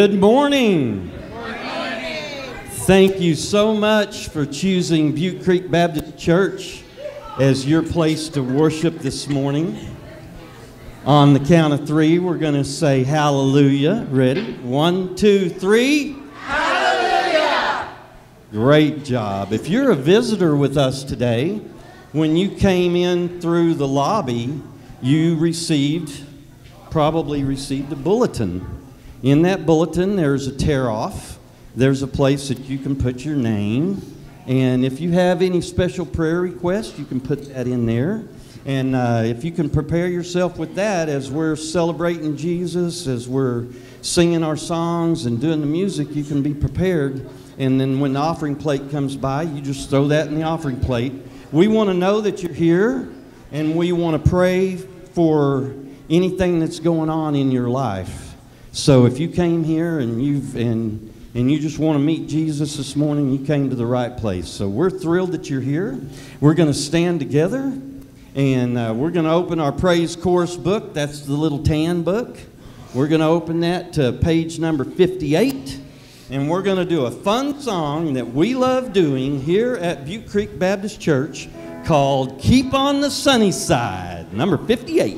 Good morning. Good morning. Thank you so much for choosing Butte Creek Baptist Church as your place to worship this morning. On the count of three, we're going to say hallelujah. Ready? 1, 2, 3. Hallelujah! Great job. If you're a visitor with us today, when you came in through the lobby, you probably received a bulletin. In that bulletin, there's a tear-off. There's a place that you can put your name. And if you have any special prayer requests, you can put that in there. And if you can prepare yourself with that as we're celebrating Jesus, as we're singing our songs and doing the music, you can be prepared. And then when the offering plate comes by, you just throw that in the offering plate. We want to know that you're here, and we want to pray for anything that's going on in your life. So if you came here and you just want to meet Jesus this morning, you came to the right place. So we're thrilled that you're here. We're going to stand together, and we're going to open our praise chorus book. That's the little tan book. We're going to open that to page number 58, and we're going to do a fun song that we love doing here at Butte Creek Baptist Church called Keep on the Sunny Side, number 58.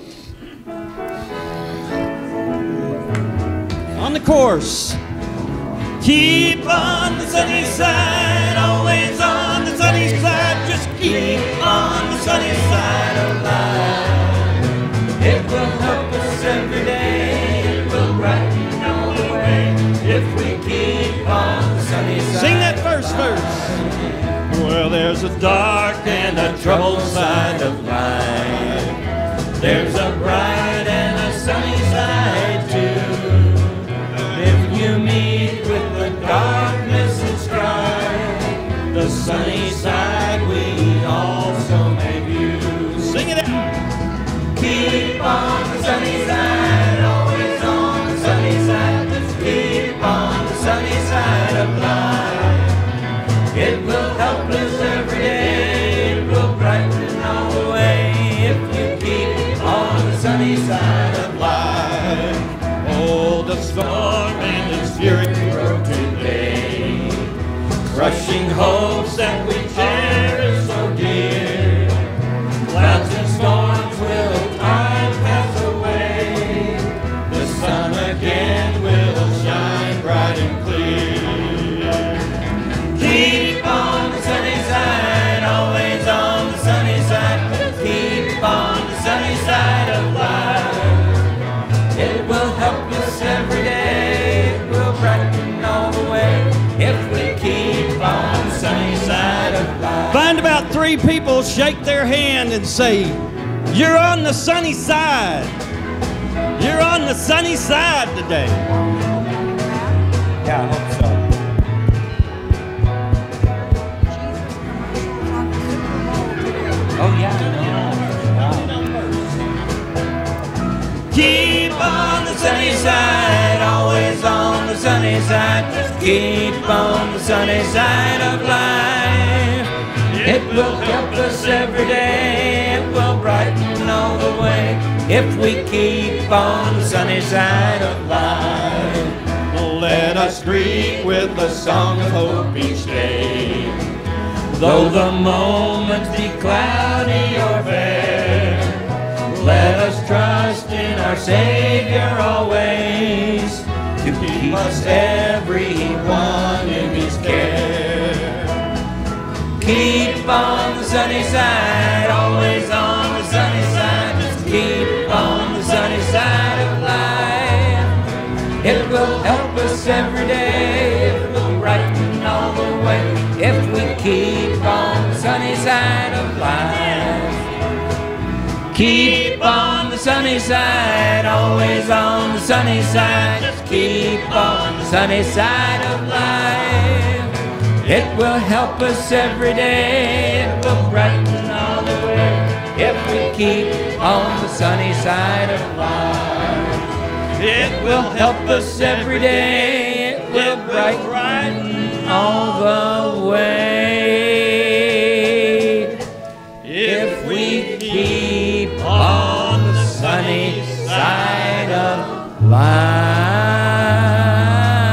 On the course. Keep on the sunny side, always on the sunny side. Just keep on the sunny side of life. It will help us every day. It will brighten all the way if we keep on the sunny side. Sing that first verse. Well, there's a dark and a troubled side of life. There's a bright and a sunny side too. If you meet with the darkness and strife, the sunny side we also may view. Sing it out. Keep on the sunny side, always on the sunny side. Just keep on the sunny side of life. It will help us every day. It will brighten all the way if you keep on the sunny side of life. Oh, the storm and its fury grow today, crushing hopes that we cherish so dear. Clouds and storms will time pass away. The sun again will shine bright and clear. Keep on the sunny side, always on the sunny side. Keep on the sunny side of life. It will help us every day. It will brighten all the way if we keep on the sunny side of life. Find about 3 people, shake their hand and say, you're on the sunny side. You're on the sunny side today. Yeah, I hope so. Oh, yeah. Keep on the sunny side, always on the sunny side. Just keep on the sunny side of life. It will help us every day. It will brighten all the way if we keep on the sunny side of life. Let us greet with a song of hope each day. Though the moments be cloudy or fair, let us trust in our Savior always to keep us everyone in His care. Keep on the sunny side, always on the sunny side. Just keep on the sunny side of life. It will help us every day. It will brighten all the way if we keep on the sunny side of life. Keep on the sunny side, always on the sunny side. Just keep on the sunny side of life. It will help us every day. It will brighten all the way if we keep on the sunny side of life. It will help us every day. It will brighten all the way if we keep on the sunny side of life.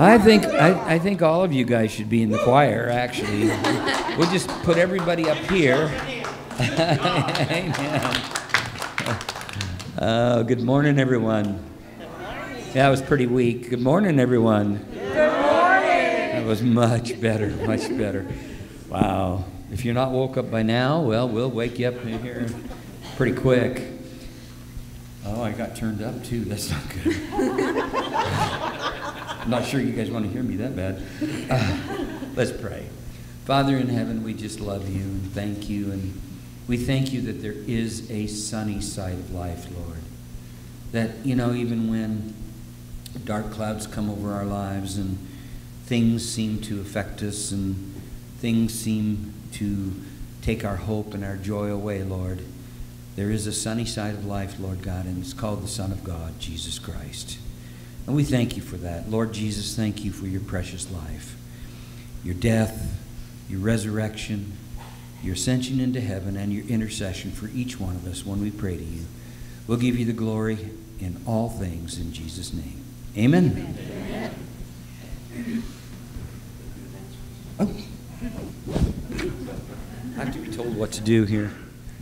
I think all of you guys should be in the choir, actually. We'll just put everybody up here. Amen. Good morning, everyone. That was pretty weak. Good morning, everyone. Good morning. That was much better, much better. Wow. If you're not woke up by now, well, we'll wake you up in here pretty quick. Oh, I got turned up too. That's not good. I'm not sure you guys want to hear me that bad. Let's pray. Father in heaven, we just love you and thank you. And we thank you that there is a sunny side of life, Lord. That, even when dark clouds come over our lives and things seem to affect us and things seem to take our hope and our joy away, Lord, there is a sunny side of life, Lord God, and it's called the Son of God, Jesus Christ. And we thank you for that. Lord Jesus, thank you for your precious life, your death, your resurrection, your ascension into heaven, and your intercession for each one of us when we pray to you. We'll give you the glory in all things in Jesus' name. Amen. Amen. Oh. I have to be told what to do here.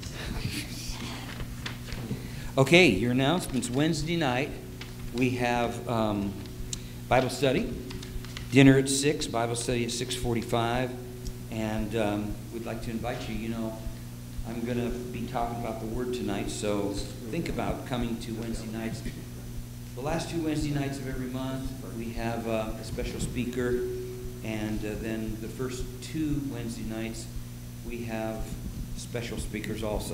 Okay, your announcements. Wednesday night, we have Bible study. Dinner at 6, Bible study at 6:45. And we'd like to invite you. I'm going to be talking about the Word tonight, so think about coming to Wednesday nights. The last 2 Wednesday nights of every month, we have a special speaker. And then the first 2 Wednesday nights, we have special speakers also.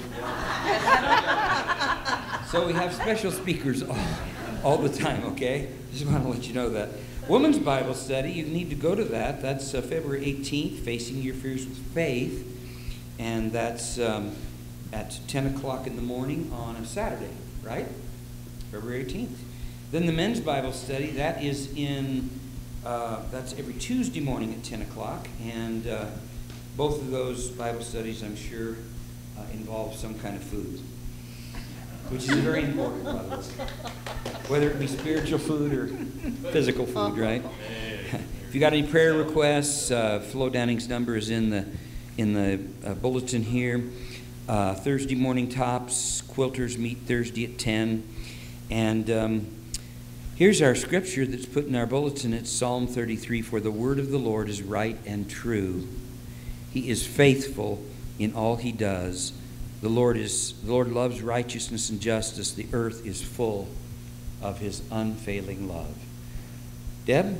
So we have special speakers all the time, okay? Just want to let you know that. Women's Bible Study, you need to go to that. That's February 18th, Facing Your Fears with Faith. And that's at 10 o'clock in the morning on a Saturday, right? February 18th. Then the Men's Bible Study, that is that's every Tuesday morning at 10 o'clock. And both of those Bible studies, I'm sure, involve some kind of food, which is very important, by the way. Whether it be spiritual food or physical food, right? If you got any prayer requests, Flo Downing's number is in the bulletin here. Thursday morning tops, quilters meet Thursday at 10. And here's our scripture that's put in our bulletin. It's Psalm 33. For the word of the Lord is right and true. He is faithful in all he does. The Lord loves righteousness and justice. The earth is full of his unfailing love. Deb?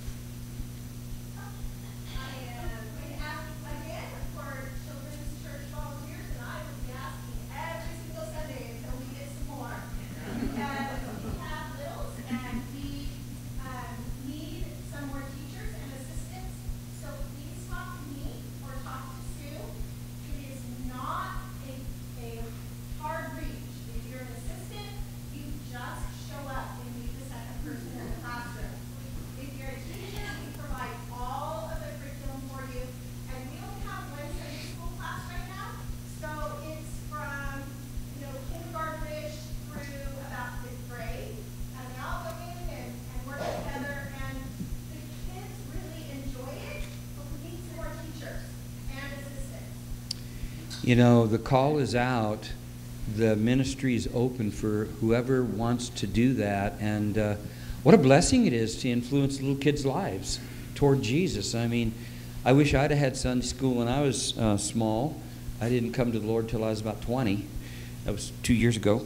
The call is out. The ministry is open for whoever wants to do that. And what a blessing it is to influence little kids' lives toward Jesus. I mean, I wish I'd have had Sunday school when I was small. I didn't come to the Lord till I was about 20. That was 2 years ago.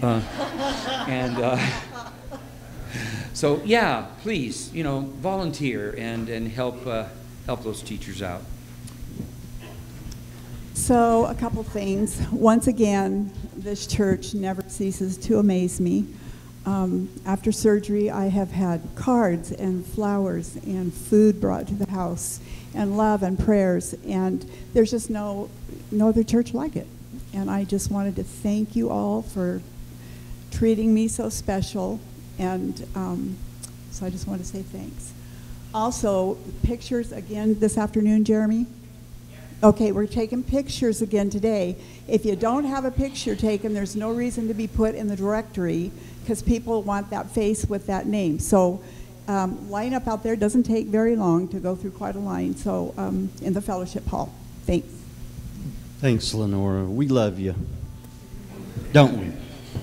So, yeah, please, volunteer and help those teachers out. So, a couple things. Once again, this church never ceases to amaze me. After surgery, I have had cards and flowers and food brought to the house and love and prayers, and there's just no other church like it. And I just wanted to thank you all for treating me so special, and so I just want to say thanks. Also, pictures again this afternoon, Jeremy? Okay, we're taking pictures again today. If you don't have a picture taken, there's no reason to be put in the directory because people want that face with that name. So line up out there. It doesn't take very long to go through quite a line. So in the fellowship hall. Thanks. Thanks, Lenora. We love you, don't we?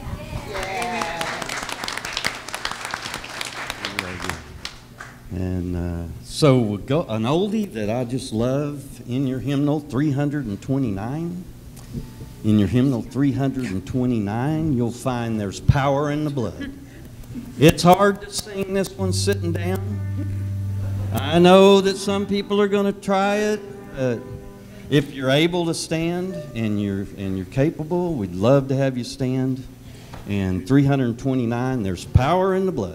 And so we'll go an oldie that I just love in your hymnal 329. In your hymnal 329, you'll find there's power in the blood. It's hard to sing this one sitting down. I know that some people are going to try it. If you're able to stand and you're capable, we'd love to have you stand. And 329, there's power in the blood.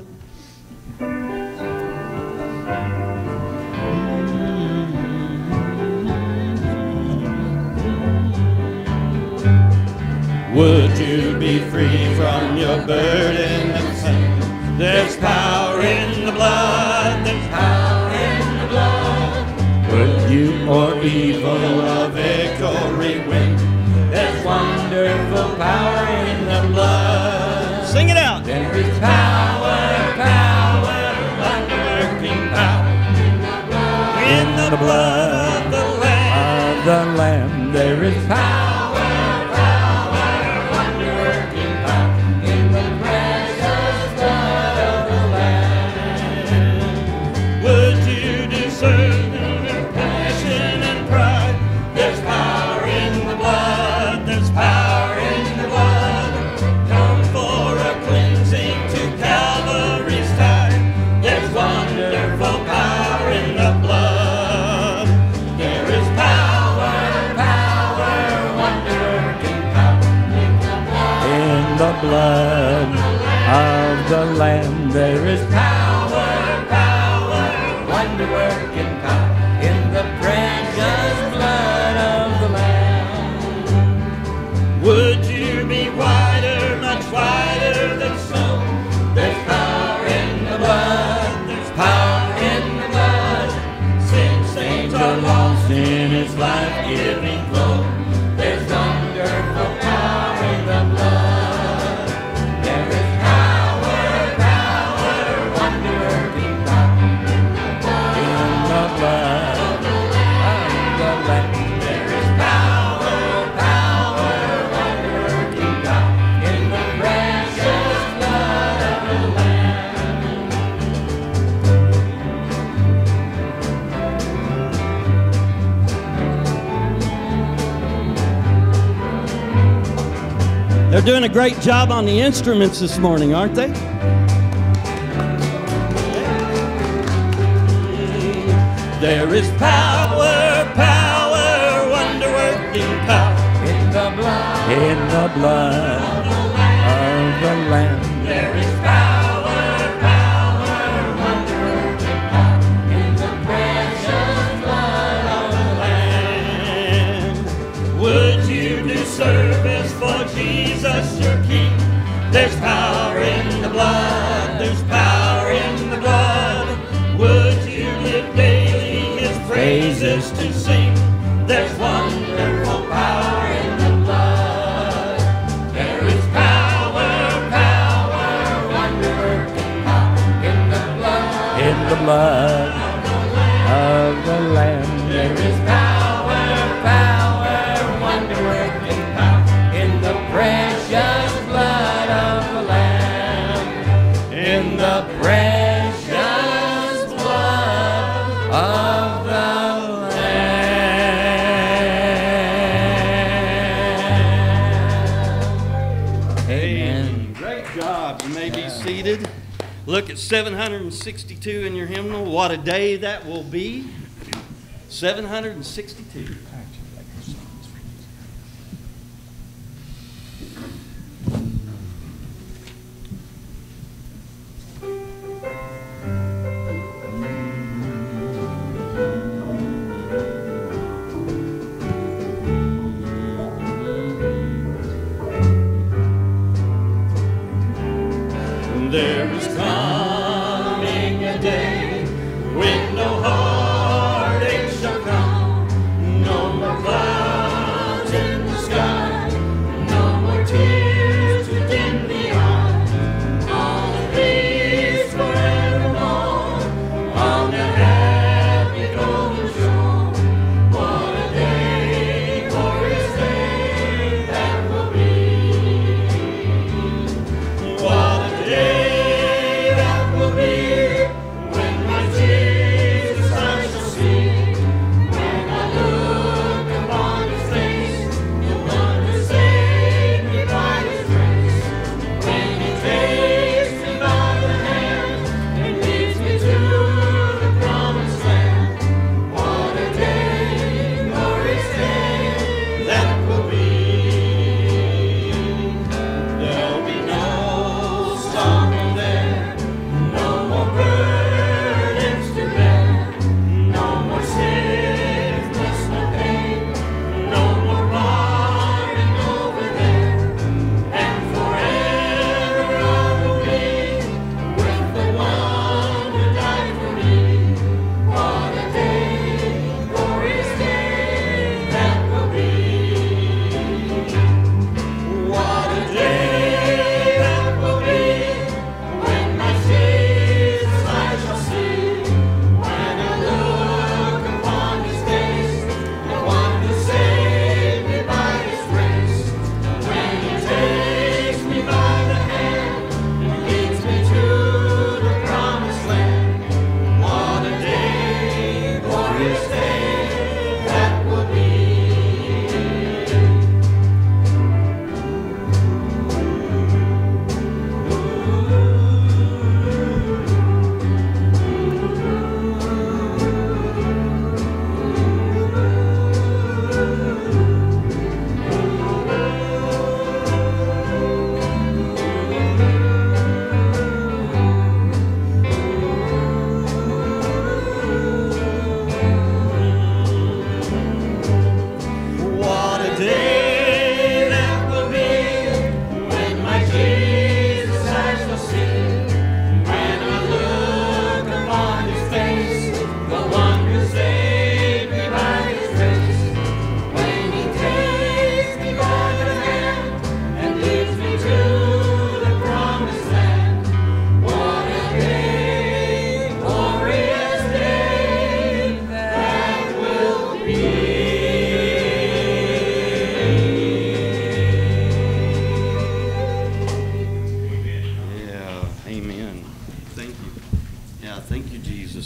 Would you be free from your burden of sin? There's power in the blood, there's power in the blood. Would you or evil a victory win? There's wonderful power in the blood. Sing it out. There is power, power, wonder-working power in the blood of the Lamb. Of the Lamb, there is power. Blood of the Lamb, there is power, power, wonder-working power in the precious blood of the Lamb. Would you be whiter, much whiter than snow? There's power in the blood, there's power in the blood. Sin stains are lost in its life-giving flow. There's wonderful power in the blood. They're doing a great job on the instruments this morning, aren't they? There is power, power, wonder-working power in the blood of the Lamb. There is power, power, wonder-working power in the precious blood of the Lamb. Would you do service for Jesus, your King? There's power in the blood, there's power in the blood. Would you live daily his praises to sing? There's wonderful power in the blood. There is power, power, wonder-working power in the blood of the Lamb. There is power, power, wonder-working power in the precious blood of the Lamb. In the precious blood of the Lamb. Amen. Great job. You may be seated. Look at 762 in your hymnal. What a day that will be. 762. There is coming a day when no heartache shall come, no more clouds in the sky, no more tears to dim the eye, all is peace forevermore.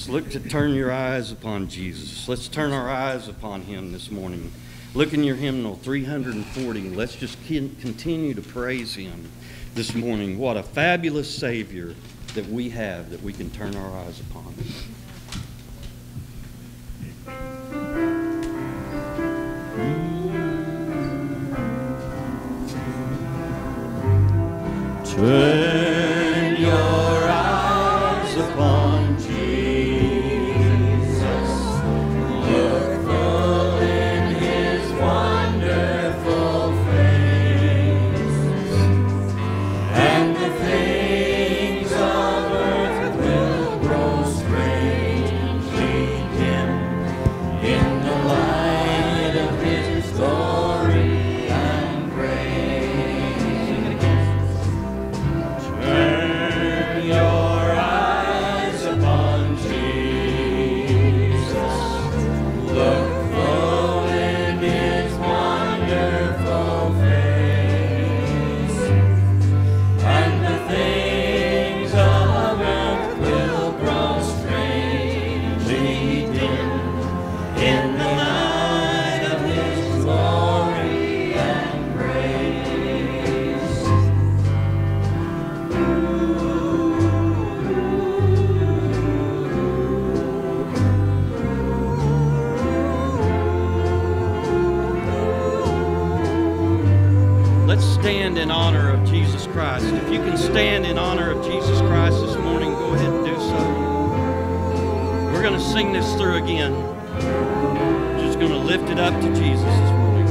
look to turn your eyes upon Jesus. Let's turn our eyes upon him this morning. Look in your hymnal 340. Let's just continue to praise him this morning. What a fabulous Savior that we have that we can turn our eyes upon. Turn your eyes upon Jesus. Look full in his wonderful face, and the things of earth will grow strangely dim in the light of his glory and grace. Turn your eyes upon Jesus. Look full in his wonderful face, and the things of earth will grow strangely dim in the light of his glory and grace. Let's stand in honor of Jesus Christ. If you can stand in honor of Jesus Christ this morning, go ahead and do so. We're going to sing this through again. Just going to lift it up to Jesus this morning.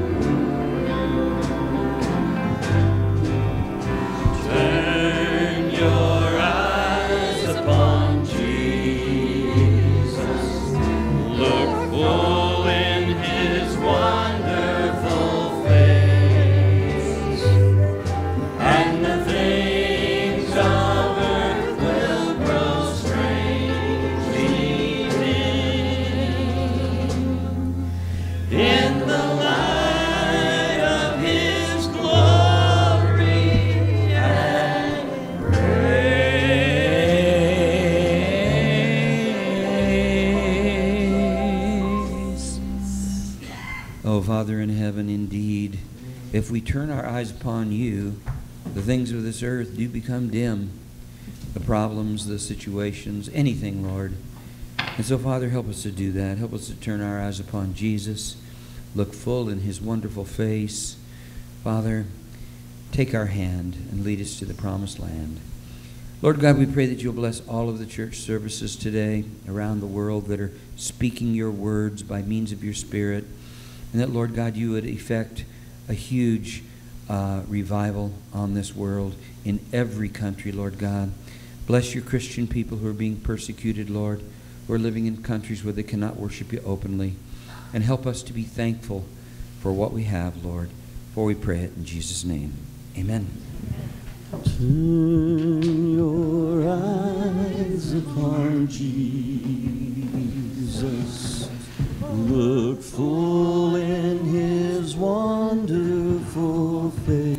Turn your eyes upon Jesus. Look full in his wonderful face, and the things of earth will grow strangely dim in the light of his glory and grace. Oh, Father in heaven, indeed, if we turn our eyes upon you, the things of this earth do become dim. The problems, the situations, anything, Lord. And so, Father, help us to do that. Help us to turn our eyes upon Jesus, look full in his wonderful face. Father, take our hand and lead us to the promised land. Lord God, we pray that you'll bless all of the church services today around the world that are speaking your words by means of your Spirit. And that, Lord God, you would effect a huge revival on this world in every country, Lord God. Bless your Christian people who are being persecuted, Lord, who are living in countries where they cannot worship you openly. And help us to be thankful for what we have, Lord. For we pray it in Jesus' name. Amen. Turn your eyes upon Jesus. Look full in his wonderful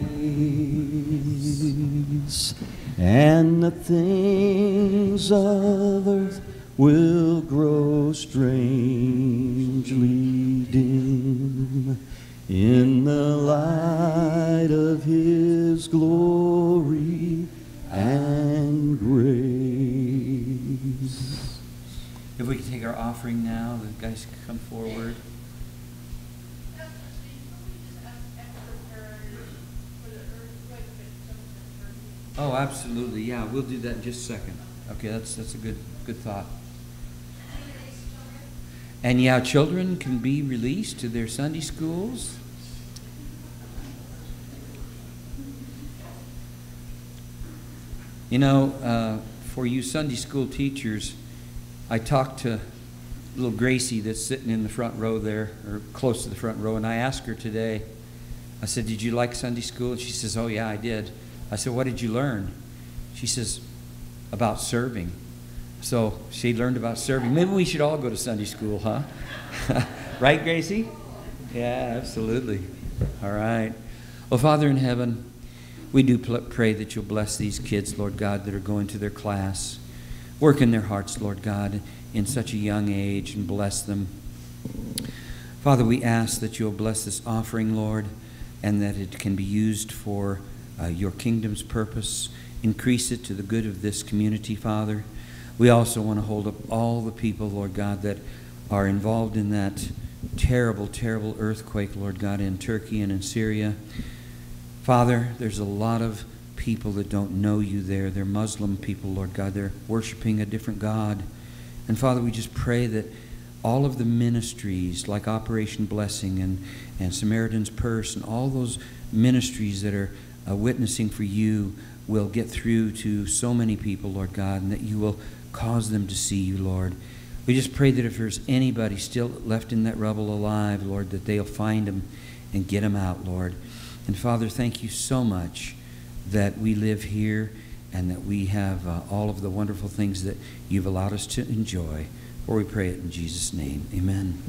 face, and the things of earth will grow strangely dim in the light of his glory and grace. If we can take our offering now, the guys can come forward. Oh, absolutely. Yeah, we'll do that in just a second. Okay, that's a good thought. And yeah, children can be released to their Sunday schools. You know, for you Sunday school teachers, I talked to little Gracie that's sitting in the front row there, or close to the front row, and I asked her today, I said, did you like Sunday school? And she says, oh yeah, I did. I said, what did you learn? She says, about serving. So she learned about serving. Maybe we should all go to Sunday school, huh? Right, Gracie? Yeah, absolutely. All right. Well, Father in heaven, we do pray that you'll bless these kids, Lord God, that are going to their class. Work in their hearts, Lord God, in such a young age, and bless them. Father, we ask that you'll bless this offering, Lord, and that it can be used for your kingdom's purpose. Increase it to the good of this community, Father. We also want to hold up all the people, Lord God, that are involved in that terrible, terrible earthquake, Lord God, in Turkey and in Syria. Father, there's a lot of people that don't know you there. They're Muslim people, Lord God. They're worshiping a different God. And Father, we just pray that all of the ministries like Operation Blessing and Samaritan's Purse and all those ministries that are witnessing for you will get through to so many people, Lord God, and that you will cause them to see you, Lord. We just pray that if there's anybody still left in that rubble alive, Lord, that they'll find them and get them out, Lord. And Father, thank you so much that we live here and that we have all of the wonderful things that you've allowed us to enjoy. For we pray it in Jesus' name. Amen.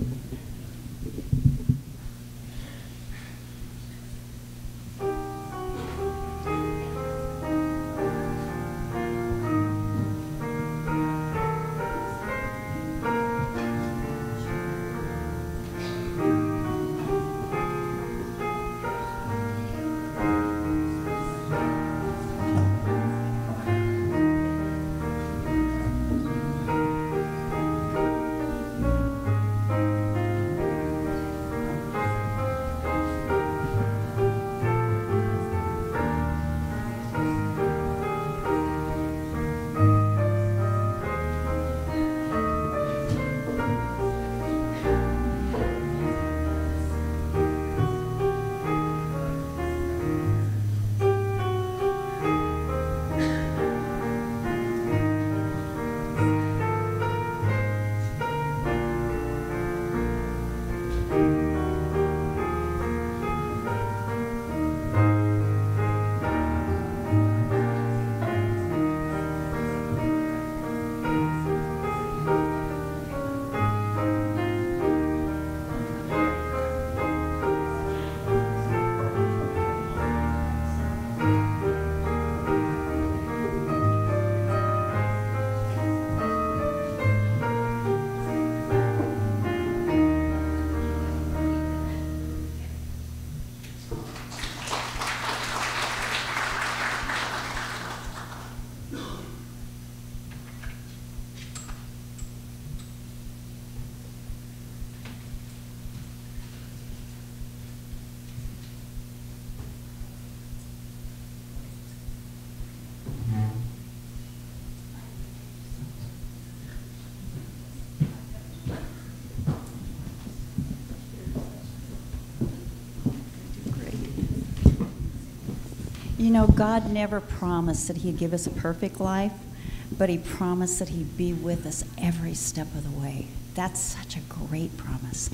You know, God never promised that he'd give us a perfect life, but he promised that he'd be with us every step of the way. That's such a great promise.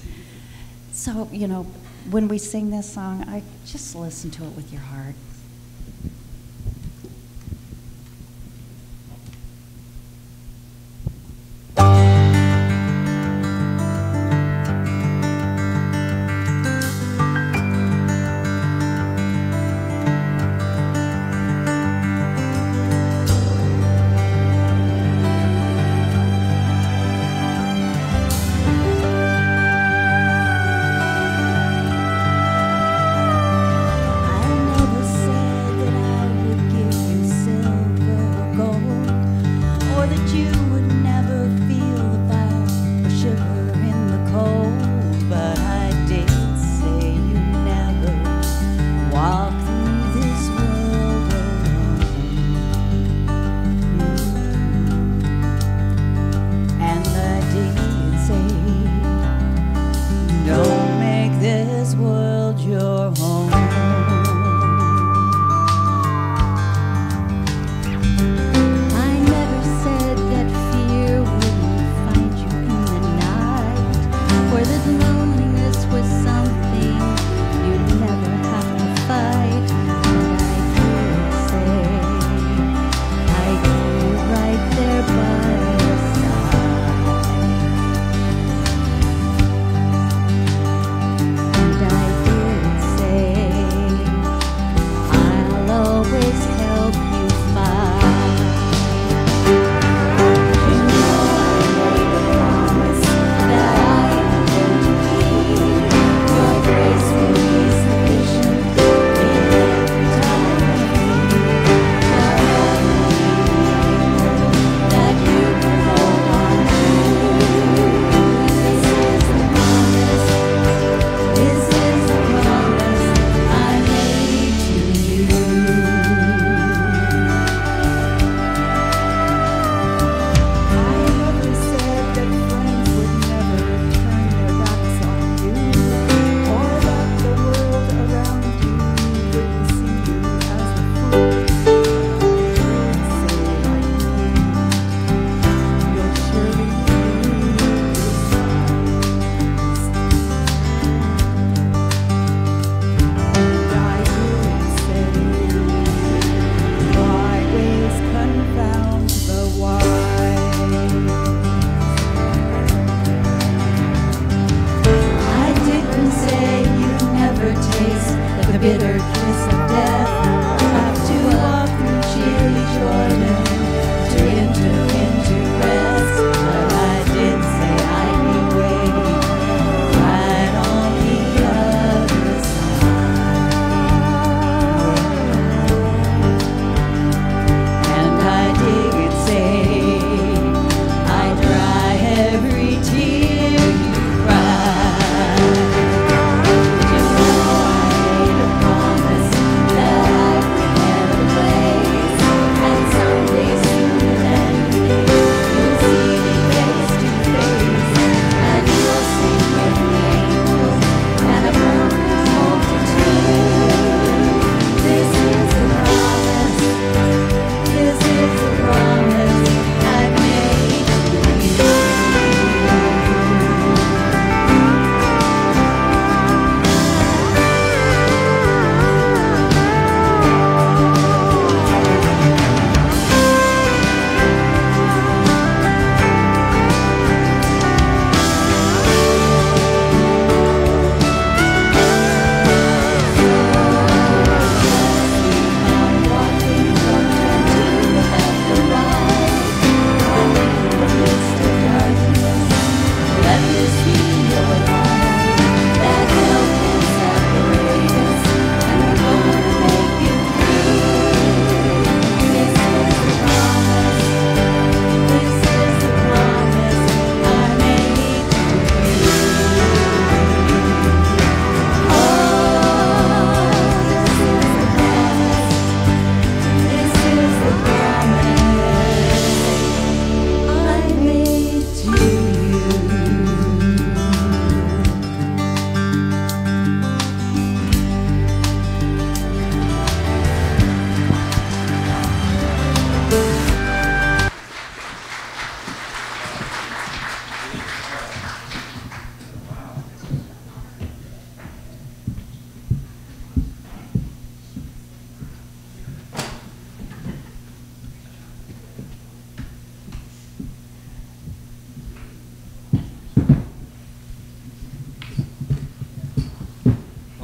So, you know, when we sing this song, I just listen to it with your heart. I never said that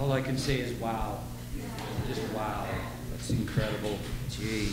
All I can say is wow. Just wow. That's incredible. Gee.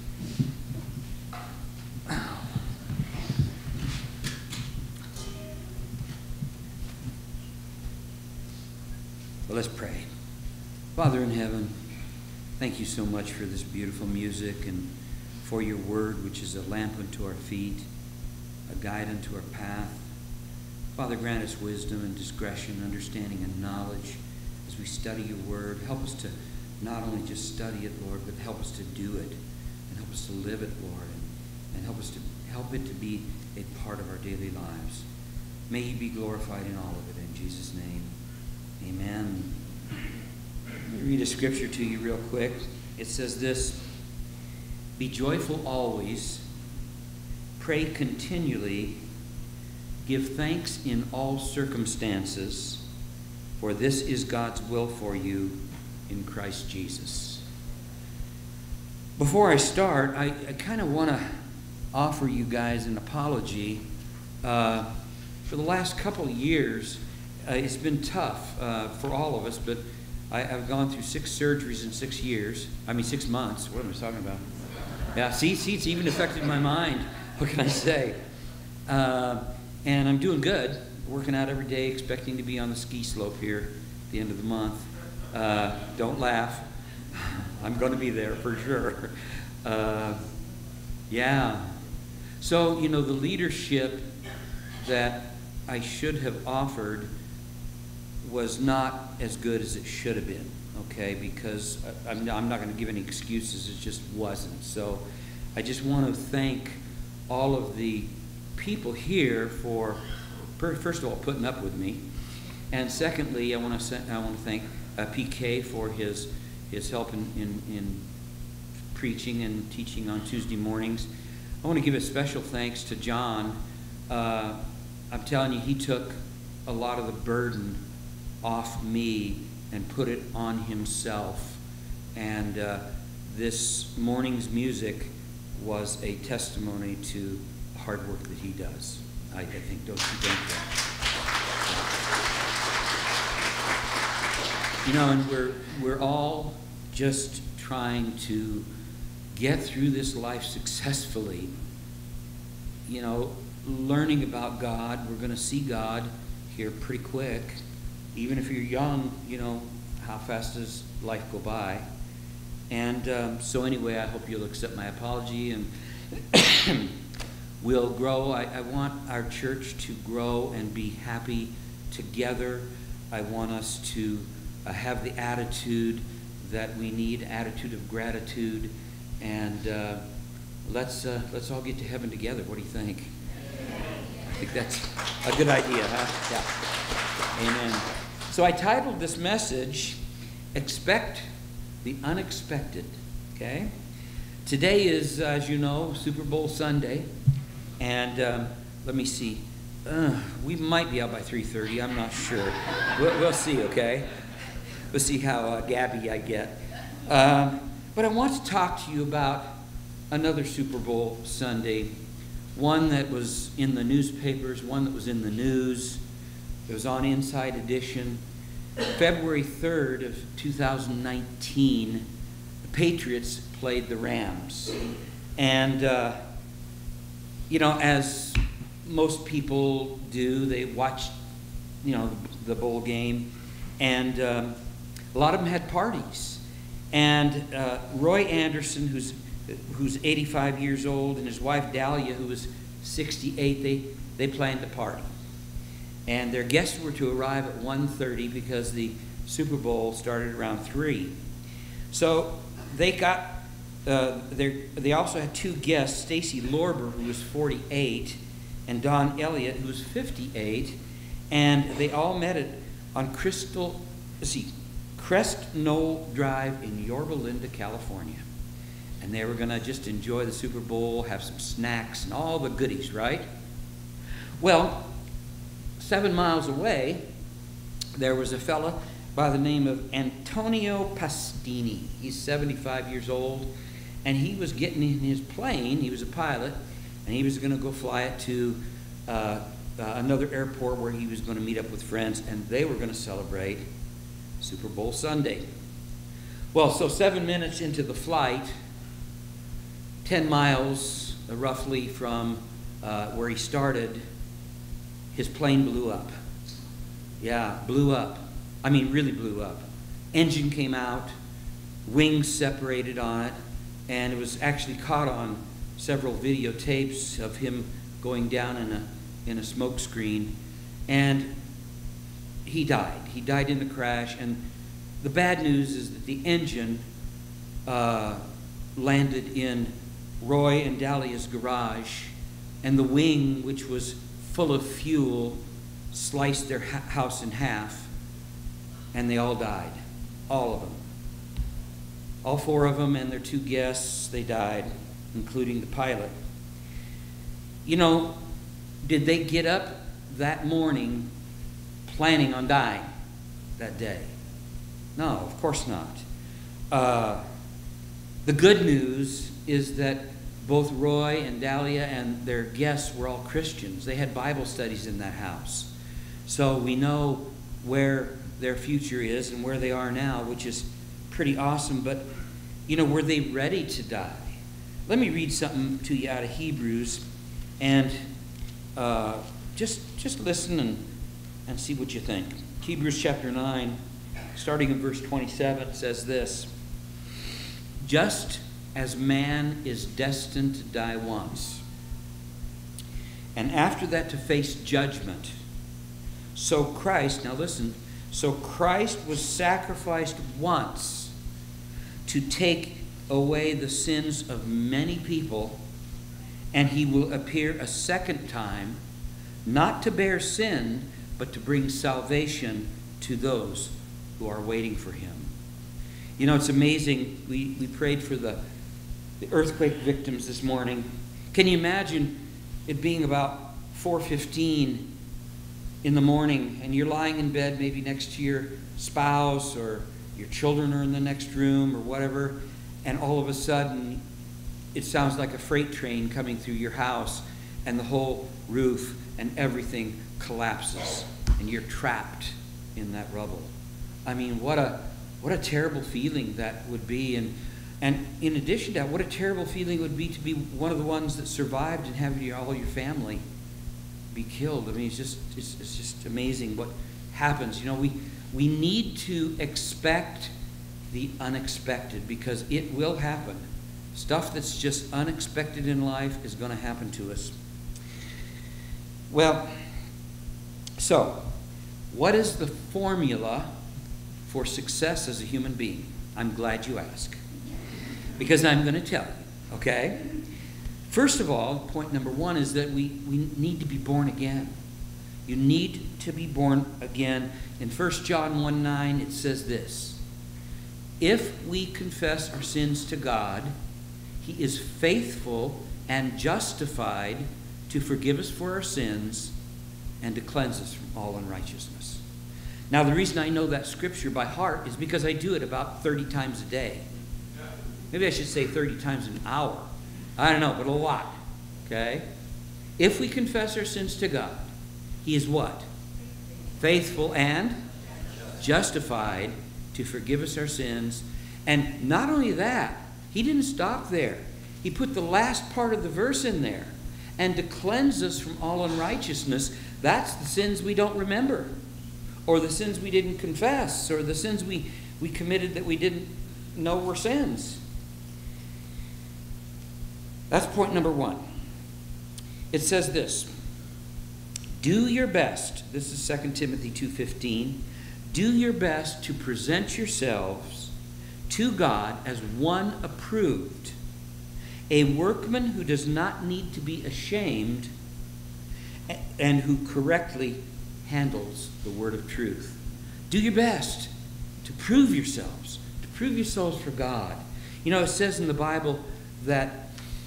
Well, let's pray. Father in heaven, thank you so much for this beautiful music and for your word, which is a lamp unto our feet, a guide unto our path. Father, grant us wisdom and discretion, understanding and knowledge as we study your word. Help us to not only just study it, Lord, but help us to do it and help us to live it, Lord, and help it to be a part of our daily lives. May you be glorified in all of it. In Jesus' name, amen. Let me read a scripture to you real quick. It says this: be joyful always, pray continually, give thanks in all circumstances, for this is God's will for you in Christ Jesus. Before I start, I kind of want to offer you guys an apology. For the last couple of years, it's been tough for all of us, but I've gone through 6 surgeries in 6 years. 6 months. What am I talking about? Yeah, see, it's even affected my mind. What can I say? And I'm doing good. Working out every day, expecting to be on the ski slope here at the end of the month. Don't laugh. I'm going to be there for sure. Yeah. So, the leadership that I should have offered was not as good as it should have been, okay? Because I'm not going to give any excuses. It just wasn't. So I just want to thank all of the people here for, first of all, putting up with me. And secondly, I want to thank PK for his help in preaching and teaching on Tuesday mornings. I want to give a special thanks to John. I'm telling you, he took a lot of the burden off me and put it on himself. And this morning's music was a testimony to the hard work that he does. I think, don't you think that? And we're all just trying to get through this life successfully. Learning about God. We're going to see God here pretty quick. Even if you're young, how fast does life go by? And so anyway, I hope you'll accept my apology, and we'll grow. I want our church to grow and be happy together. I want us to have the attitude that we need, attitude of gratitude, and let's all get to heaven together. What do you think? I think that's a good idea, huh? Yeah. Amen. So I titled this message, Expect the Unexpected, okay? Today is, as you know, Super Bowl Sunday, and let me see. We might be out by 3:30. I'm not sure. We'll see, okay? We'll see how gabby I get. But I want to talk to you about another Super Bowl Sunday, one that was in the newspapers, one that was in the news. It was on Inside Edition. February 3rd of 2019, the Patriots played the Rams. And, as most people do, they watched, the bowl game. And a lot of them had parties. And Roy Anderson, who's 85 years old, and his wife Dahlia, who was 68, they planned the party. And their guests were to arrive at 1:30 because the Super Bowl started around 3. So they got, they also had 2 guests, Stacy Lorber, who was 48, and Don Elliott, who was 58. And they all met on Crest Knoll Drive in Yorba Linda, California. And they were going to just enjoy the Super Bowl, have some snacks and all the goodies, right? Well, 7 miles away, there was a fella by the name of Antonio Pastini. He's 75 years old, and he was getting in his plane. He was a pilot, and he was going to go fly it to another airport where he was going to meet up with friends, and they were going to celebrate Super Bowl Sunday. Well, so 7 minutes into the flight, 10 miles roughly from where he started, his plane blew up. Yeah, blew up. I mean, really blew up. Engine came out, wings separated on it, and it was actually caught on several videotapes of him going down in a smoke screen, and he died. He died in the crash, and the bad news is that the engine landed in Roy and Dahlia's garage, and the wing, which was full of fuel, sliced their house in half, and they all died. All of them. All 4 of them and their 2 guests, they died, including the pilot. You know, did they get up that morning planning on dying that day? No, of course not. The good news is that both Roy and Dahlia and their guests were all Christians. They had Bible studies in that house. So we know where their future is and where they are now, which is pretty awesome. But, you know, were they ready to die? Let me read something to you out of Hebrews, and just listen and see what you think. Hebrews chapter 9, starting in verse 27, says this: just as man is destined to die once, and after that to face judgment, so Christ, now listen, so Christ was sacrificed once to take away the sins of many people, and he will appear a second time, not to bear sin, but to bring salvation to those who are waiting for him. You know, it's amazing. We prayed for the earthquake victims this morning. Can you imagine it being about 4:15 in the morning, and you're lying in bed maybe next to your spouse, or your children are in the next room or whatever, and all of a sudden it sounds like a freight train coming through your house, and the whole roof and everything collapses, and you're trapped in that rubble. I mean, what a terrible feeling that would be. And in addition to that, what a terrible feeling it would be to be one of the ones that survived and have all your family be killed. I mean, it's just amazing what happens. You know, we need to expect the unexpected, because it will happen. Stuff that's just unexpected in life is going to happen to us. Well, so what is the formula for success as a human being? I'm glad you asked, because I'm going to tell you, okay? First of all, point number 1 is that we need to be born again. You need to be born again. In 1 John 1:9, it says this: if we confess our sins to God, he is faithful and justified to forgive us for our sins and to cleanse us from all unrighteousness. Now, the reason I know that scripture by heart is because I do it about 30 times a day. Maybe I should say 30 times an hour. I don't know, but a lot. Okay? If we confess our sins to God, he is what? Faithful and justified to forgive us our sins. And not only that, he didn't stop there. He put the last part of the verse in there. And to cleanse us from all unrighteousness. That's the sins we don't remember, or the sins we didn't confess, or the sins we committed that we didn't know were sins. That's point number 1. It says this: do your best. This is 2 Timothy 2:15. Do your best to present yourselves to God as one approved, a workman who does not need to be ashamed, and who correctly handles the word of truth. Do your best to prove yourselves for God. You know, it says in the Bible that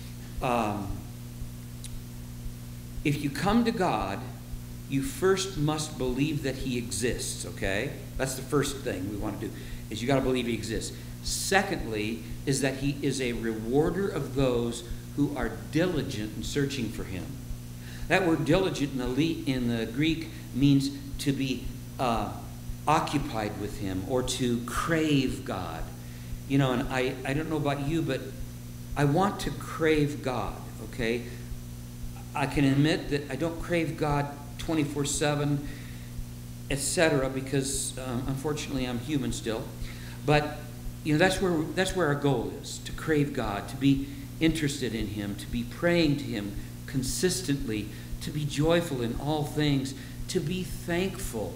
if you come to God, you first must believe that he exists, okay? That's the first thing we want to do, is you got to believe he exists. Secondly, is that he is a rewarder of those who are diligent in searching for him. That word diligent in the Greek means to be occupied with Him or to crave God. You know, and I don't know about you, but I want to crave God, okay? I can admit that I don't crave God 24/7, etc., because unfortunately I'm human still. But you know, that's where our goal is, to crave God, to be interested in Him, to be praying to Him consistently, to be joyful in all things, to be thankful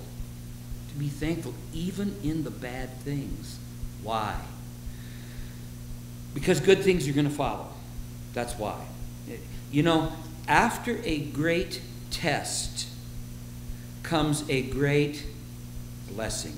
even in the bad things. Why? Because good things are going to follow. That's why. You know, after a great test comes a great blessing.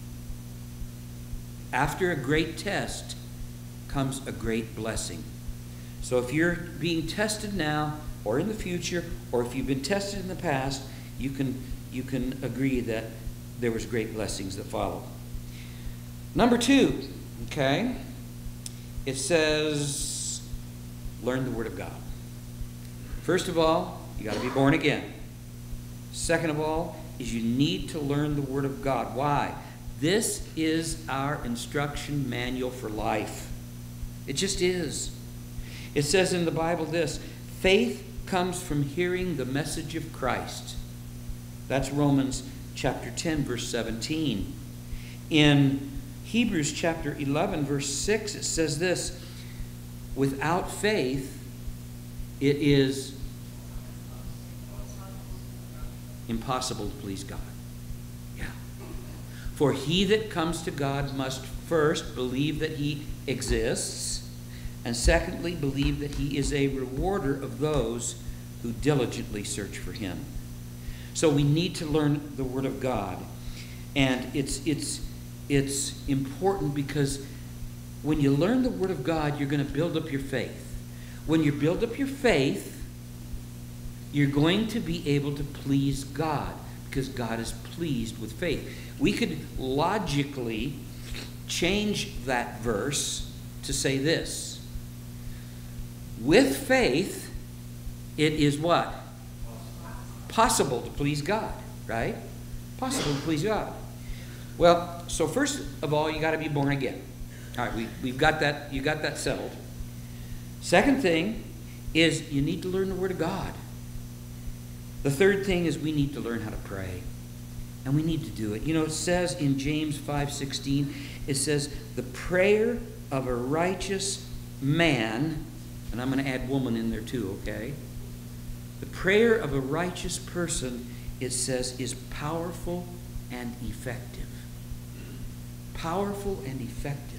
After a great test comes a great blessing. So if you're being tested now or in the future, or if you've been tested in the past, you can agree that there was great blessings that follow. Number 2, okay? It says, learn the Word of God. First of all, you got to be born again. Second of all, is you need to learn the Word of God. Why? This is our instruction manual for life. It just is. It says in the Bible this: faith comes from hearing the message of Christ. That's Romans chapter 10, verse 17. In Hebrews chapter 11, verse 6, it says this: without faith, it is impossible to please God. Yeah. For he that comes to God must first believe that He exists, and secondly, believe that He is a rewarder of those who diligently search for Him. So we need to learn the Word of God. And it's important because when you learn the Word of God, you're going to build up your faith. When you build up your faith, you're going to be able to please God, because God is pleased with faith. We could logically change that verse to say this: with faith, it is what? Possible to please God, right? Possible to please God. Well, so first of all, you got to be born again. All right, we've got that. You got that settled. Second thing is you need to learn the Word of God. The third thing is we need to learn how to pray. And we need to do it. You know, it says in James 5:16, it says, the prayer of a righteous man, and I'm going to add woman in there too, okay? The prayer of a righteous person, it says, is powerful and effective. Powerful and effective.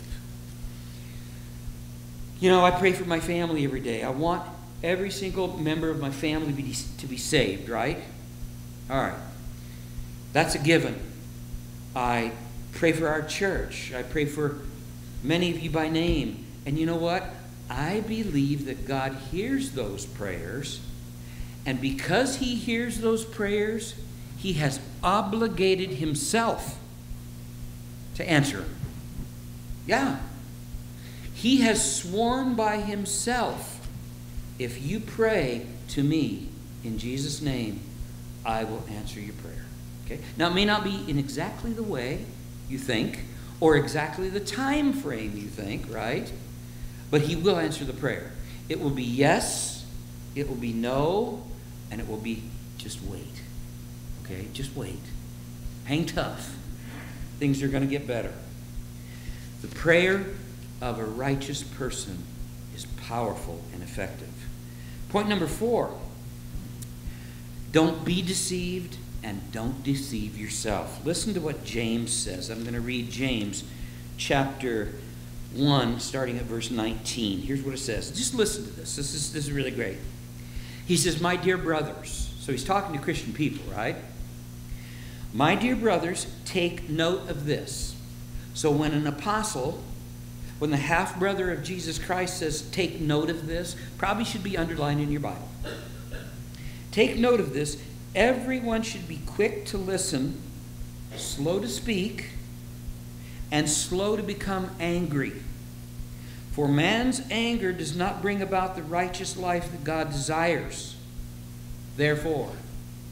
You know, I pray for my family every day. I want every single member of my family to be saved, right? All right. That's a given. I pray for our church. I pray for many of you by name. And you know what? I believe that God hears those prayers. And because He hears those prayers, He has obligated Himself to answer them. Yeah. He has sworn by Himself, if you pray to me in Jesus' name, I will answer your prayer. Okay? Now, it may not be in exactly the way you think, or exactly the time frame you think, right? But He will answer the prayer. It will be yes, it will be no, and it will be just wait. Okay? Just wait. Hang tough. Things are going to get better. The prayer of a righteous person is powerful and effective. Point number 4. Don't be deceived and don't deceive yourself. Listen to what James says. I'm going to read James chapter 1, starting at verse 19. Here's what it says. Just listen to this. This is really great. He says, my dear brothers. So he's talking to Christian people, right? My dear brothers, take note of this. So when an apostle, when the half-brother of Jesus Christ says, take note of this, probably should be underlined in your Bible. Take note of this. Everyone should be quick to listen, slow to speak, and slow to become angry. For man's anger does not bring about the righteous life that God desires. Therefore,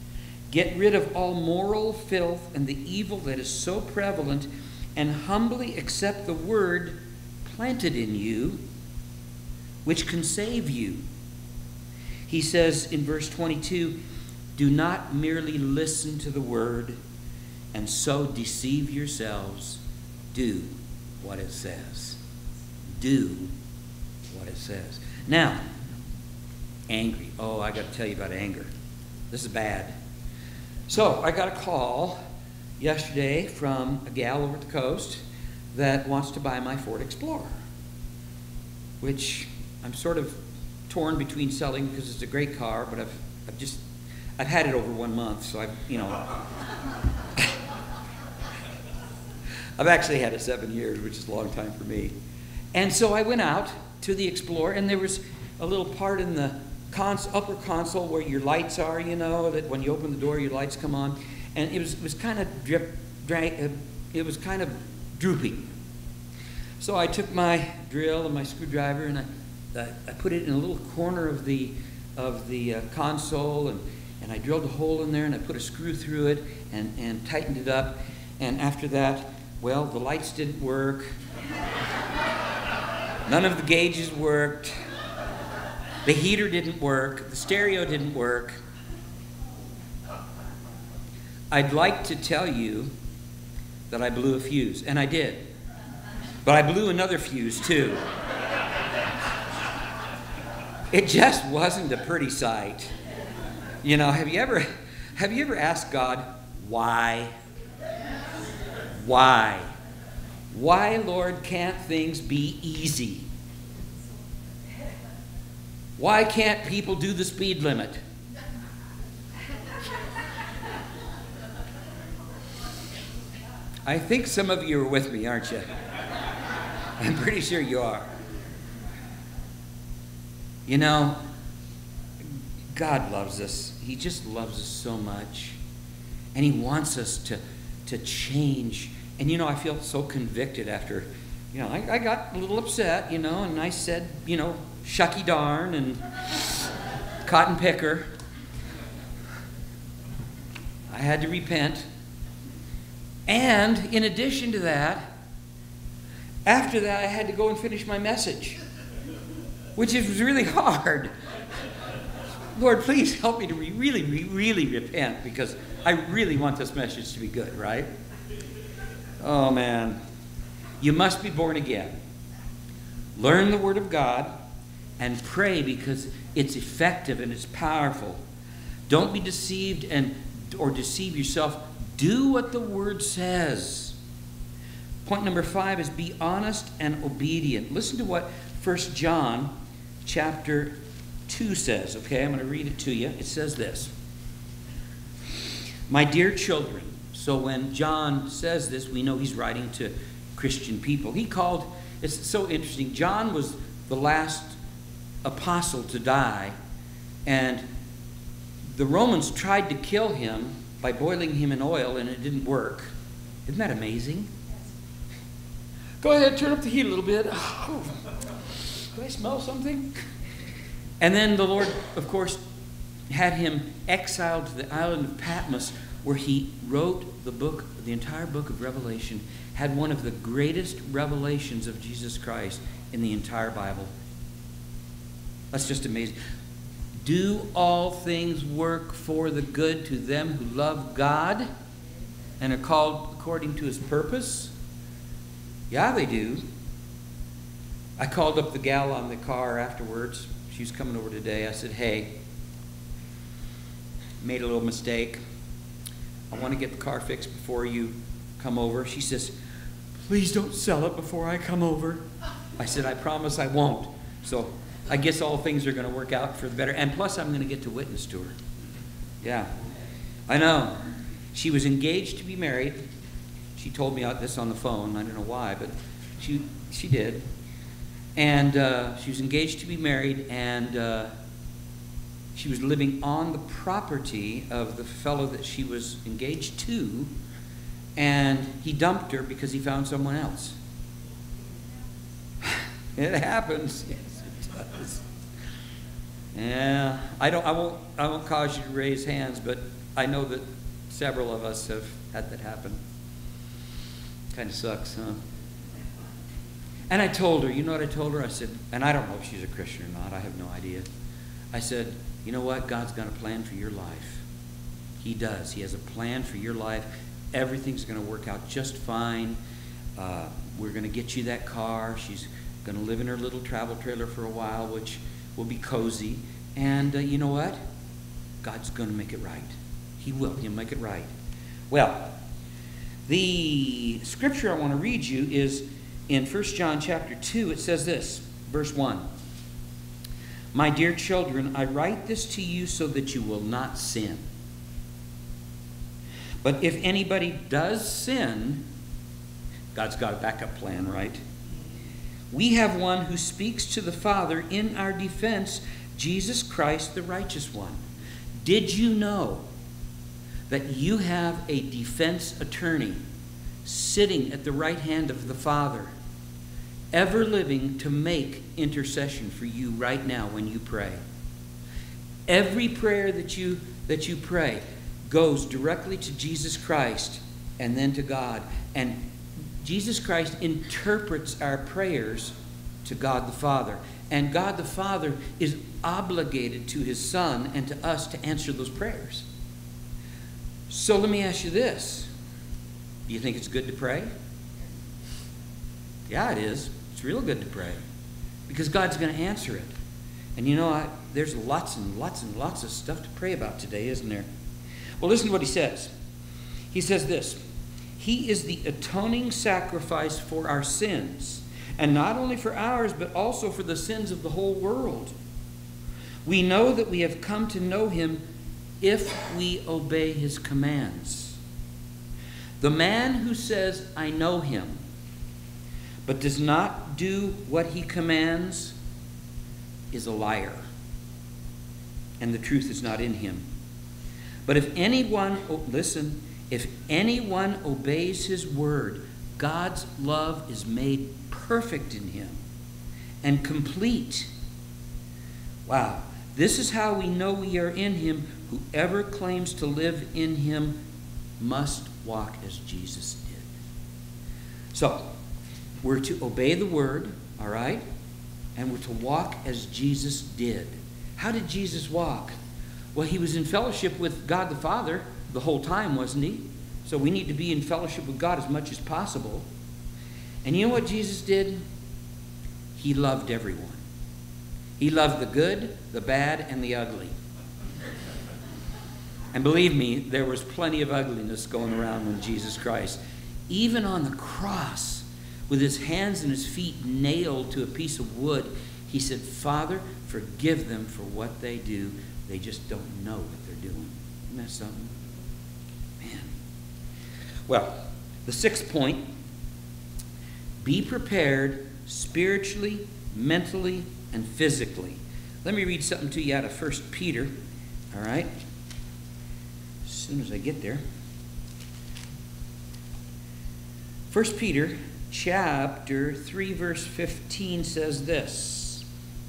Get rid of all moral filth and the evil that is so prevalent, and humbly accept the word planted in you, which can save you. He says in verse 22, do not merely listen to the word and so deceive yourselves. Do what it says. Do what it says. Now, angry. Oh, I got to tell you about anger. This is bad. So, I got a call yesterday from a gal over at the coast that wants to buy my Ford Explorer, which I'm sort of torn between selling because it's a great car, but I've had it over 1 month, so I've actually had it 7 years, which is a long time for me. And so I went out to the Explorer, and there was a little part in the upper console where your lights are, that when you open the door, your lights come on. And it was kind of it was kind of drooping. So I took my drill and my screwdriver, and I put it in a little corner of the console, and I drilled a hole in there, and I put a screw through it and tightened it up. And after that, well, the lights didn't work. None of the gauges worked. The heater didn't work. The stereo didn't work. I'd like to tell you that I blew a fuse, and I did. But I blew another fuse too. It just wasn't a pretty sight. Have you ever asked God, why? Why? Why, Lord, can't things be easy? Why can't people do the speed limit? I think some of you are with me, aren't you? I'm pretty sure you are. God loves us. He just loves us so much. And He wants us to change. And I feel so convicted after, I got a little upset, and I said, shucky darn and cotton picker. I had to repent. And in addition to that, after that, I had to go and finish my message, which was really hard. Lord, please help me to really, really repent, because I really want this message to be good, right? Oh, man. You must be born again. Learn the Word of God and pray, because it's effective and it's powerful. Don't be deceived or deceive yourself. Do what the Word says. Point number 5 is be honest and obedient. Listen to what 1 John chapter 2 says. Okay, I'm going to read it to you. It says this. My dear children. So when John says this, we know he's writing to Christian people. It's so interesting. John was the last apostle to die, and the Romans tried to kill him by boiling him in oil, and it didn't work. Isn't that amazing? Go ahead, turn up the heat a little bit. Oh, do I smell something? And then the Lord, of course, had him exiled to the island of Patmos, where he wrote the entire book of Revelation, had one of the greatest revelations of Jesus Christ in the entire Bible. That's just amazing. Do all things work for the good to them who love God and are called according to His purpose? Yeah, they do. I called up the gal on the car afterwards. She was coming over today. I said, hey, made a little mistake. I want to get the car fixed before you come over. She says, please don't sell it before I come over. I said, I promise I won't. So I guess all things are going to work out for the better. And plus, I'm going to get to witness to her. Yeah, I know. She was engaged to be married. She told me this on the phone. I don't know why, but she did. And she was engaged to be married, and she was living on the property of the fellow that she was engaged to, and he dumped her because he found someone else. It happens. Yes, it does. Yeah, I won't cause you to raise hands, but I know that several of us have had that happen. Kind of sucks, huh? And I told her, you know what I told her? I said, and I don't know if she's a Christian or not. I have no idea. I said, you know what? God's got a plan for your life. He does. He has a plan for your life. Everything's going to work out just fine. We're going to get you that car. She's going to live in her little travel trailer for a while, which will be cozy. And you know what? God's going to make it right. He will. He'll make it right. Well, the scripture I want to read you is in 1 John chapter 2. It says this, verse 1. My dear children, I write this to you so that you will not sin. But if anybody does sin, God's got a backup plan, right? We have one who speaks to the Father in our defense, Jesus Christ, the righteous one. Did you know that you have a defense attorney sitting at the right hand of the Father, ever living to make intercession for you right now when you pray? Every prayer that you pray goes directly to Jesus Christ and then to God. And Jesus Christ interprets our prayers to God the Father. And God the Father is obligated to His Son and to us to answer those prayers. So let me ask you this. Do you think it's good to pray? Yeah, it is. It's real good to pray. Because God's going to answer it. And you know, there's lots and lots and lots of stuff to pray about today, isn't there? Well, listen to what he says. He says this. He is the atoning sacrifice for our sins. And not only for ours, but also for the sins of the whole world. We know that we have come to know Him if we obey His commands. The man who says, I know Him, but does not do what He commands is a liar. And the truth is not in him. But if anyone, listen, if anyone obeys His word, God's love is made perfect in him and complete. Wow. This is how we know we are in Him. Whoever claims to live in Him must walk as Jesus did. So, we're to obey the word, all right? And we're to walk as Jesus did. How did Jesus walk? Well, He was in fellowship with God the Father the whole time, wasn't He? So we need to be in fellowship with God as much as possible. And you know what Jesus did? He loved everyone. He loved the good, the bad, and the ugly. And believe me, there was plenty of ugliness going around when Jesus Christ, even on the cross, with His hands and His feet nailed to a piece of wood, He said, Father, forgive them for what they do. They just don't know what they're doing. Isn't that something? Man. Well, the sixth point, be prepared spiritually, mentally, and physically. Let me read something to you out of 1 Peter, all right? As soon as I get there. 1 Peter chapter 3, verse 15 says this.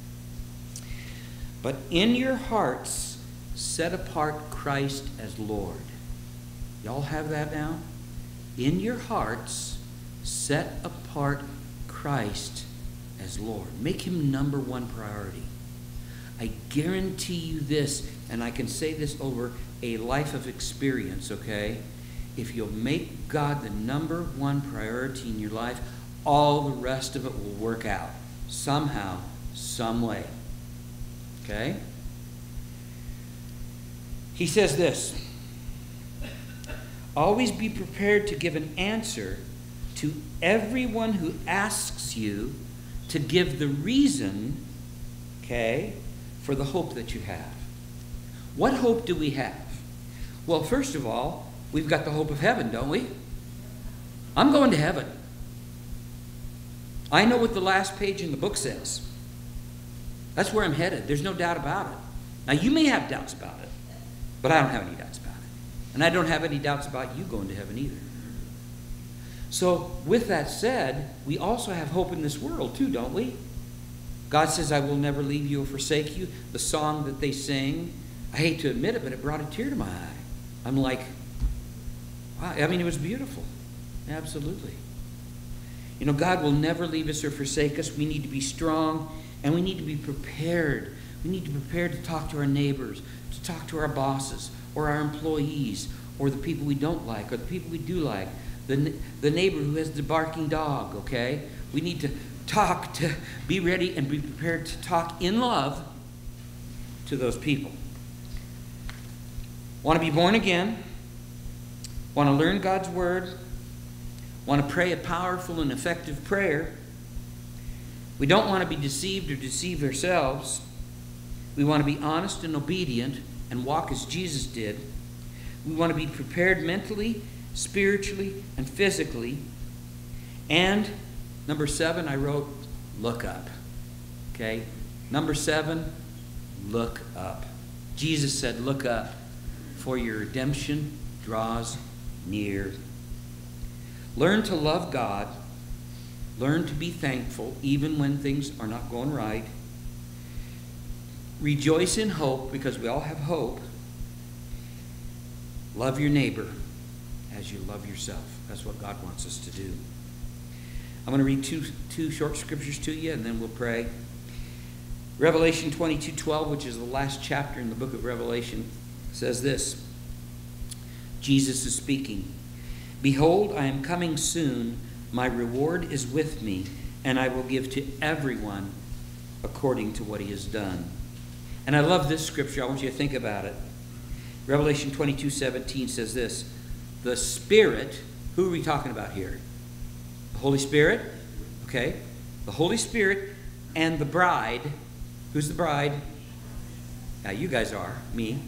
But in your hearts set apart Christ as Lord. Y'all have that now? In your hearts set apart Christ as Lord. Make Him number one priority. I guarantee you this, and I can say this over a life of experience, okay? If you'll make God the number one priority in your life, all the rest of it will work out somehow, some way. Okay? He says this. Always be prepared to give an answer to everyone who asks you to give the reason, okay, for the hope that you have. What hope do we have? Well, first of all, we've got the hope of heaven, don't we? I'm going to heaven. I know what the last page in the book says. That's where I'm headed. There's no doubt about it. Now, you may have doubts about it, but I don't have any doubts about it. And I don't have any doubts about you going to heaven either. So, with that said, we also have hope in this world too, don't we? God says, I will never leave you or forsake you. The song that they sing, I hate to admit it, but it brought a tear to my eye. I'm like, wow. I mean, it was beautiful. Absolutely. You know, God will never leave us or forsake us. We need to be strong, and we need to be prepared. We need to be prepared to talk to our neighbors, to talk to our bosses, or our employees, or the people we don't like, or the people we do like, the neighbor who has the barking dog, okay? We need to talk, to be ready and be prepared to talk in love to those people. Want to be born again? Want to learn God's Word? Want to pray a powerful and effective prayer? We don't want to be deceived or deceive ourselves. We want to be honest and obedient and walk as Jesus did. We want to be prepared mentally, spiritually, and physically. And number 7, I wrote, look up. Okay? Number 7, look up. Jesus said, look up, for your redemption draws near. Learn to love God. Learn to be thankful even when things are not going right. Rejoice in hope, because we all have hope. Love your neighbor as you love yourself. That's what God wants us to do. I'm going to read two short scriptures to you, and then we'll pray. Revelation 22:12, which is the last chapter in the book of Revelation, says this. Jesus is speaking. Behold, I am coming soon. My reward is with me, and I will give to everyone according to what he has done. And I love this scripture. I want you to think about it. Revelation 22:17 says this. The Spirit, who are we talking about here? The Holy Spirit? Okay. The Holy Spirit and the bride. Who's the bride? Now you guys are. Me.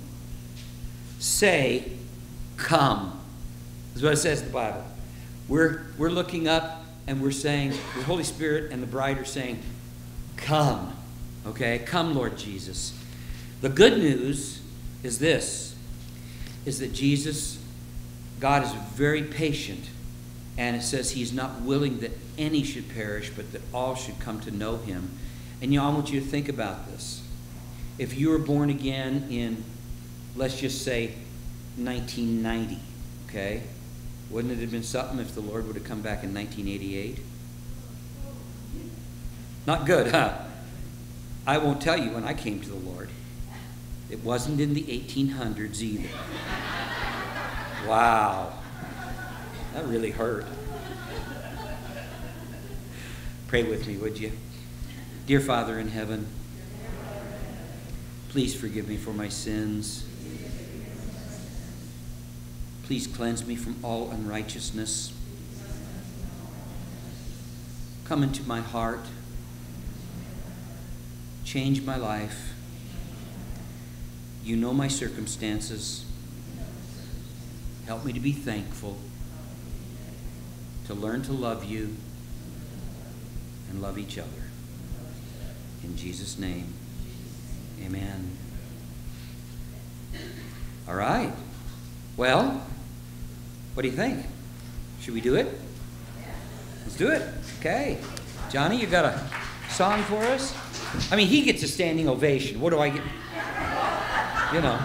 Say, come. This is what it says in the Bible. We're looking up and we're saying, the Holy Spirit and the bride are saying, come. Okay? Come, Lord Jesus. The good news is this, is that God is very patient, and it says he's not willing that any should perish, but that all should come to know him. And I want you to think about this. If you were born again in, let's just say, 1990, okay? Wouldn't it have been something if the Lord would have come back in 1988? Not good, huh? I won't tell you when I came to the Lord. It wasn't in the 1800s either. Wow. That really hurt. Pray with me, would you? Dear Father in heaven, please forgive me for my sins. Please cleanse me from all unrighteousness. Come into my heart. Change my life. You know my circumstances. Help me to be thankful, to learn to love you and love each other. In Jesus' name, amen. All right. Well, what do you think? Should we do it? Let's do it. Okay. Johnny, you got a song for us? I mean, he gets a standing ovation. What do I get? You know.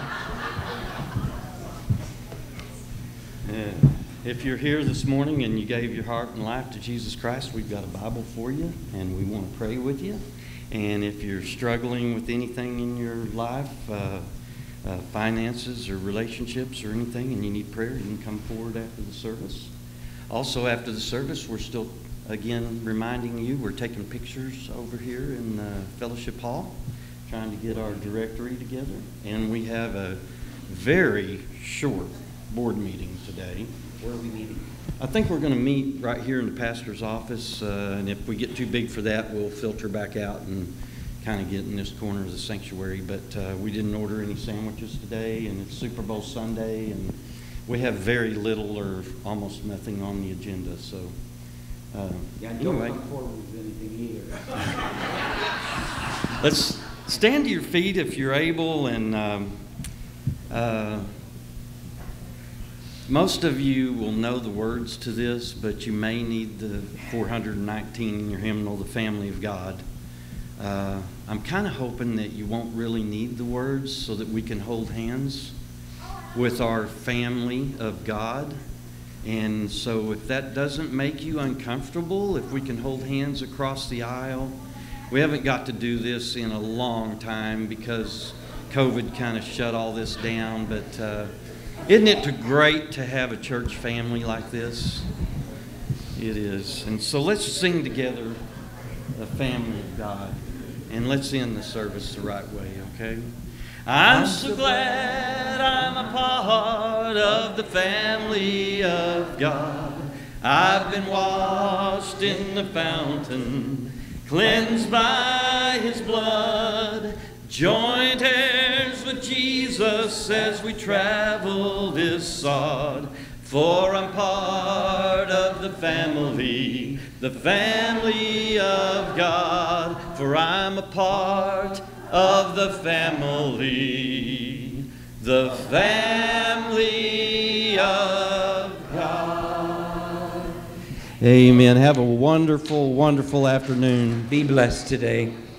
If you're here this morning and you gave your heart and life to Jesus Christ, we've got a Bible for you, and we want to pray with you. And if you're struggling with anything in your life, finances or relationships or anything, and you need prayer, you can come forward after the service. Also, after the service, we're still, again, reminding you, we're taking pictures over here in the fellowship hall, trying to get our directory together. And we have a very short board meeting today. Where are we meeting? I think we're going to meet right here in the pastor's office, and if we get too big for that, we'll filter back out and kind of get in this corner of the sanctuary. But we didn't order any sandwiches today, and it's Super Bowl Sunday, and we have very little or almost nothing on the agenda. So, Yeah, don't anyway, come forward with anything either. let's stand to your feet if you're able, and most of you will know the words to this, but you may need the 419 in your hymnal, The Family of God. I'm kind of hoping that you won't really need the words so that we can hold hands with our family of God. And so if that doesn't make you uncomfortable, if we can hold hands across the aisle. We haven't got to do this in a long time because COVID kind of shut all this down, but isn't it great to have a church family like this? It is. And so let's sing together, the family of God, and let's end the service the right way, okay? I'm so glad I'm a part of the family of God. I've been washed in the fountain, cleansed by His blood, joint heirs with Jesus as we travel this sod. For I'm part of the family of God. For I'm a part of the family of God. Amen. Have a wonderful, wonderful afternoon. Be blessed today.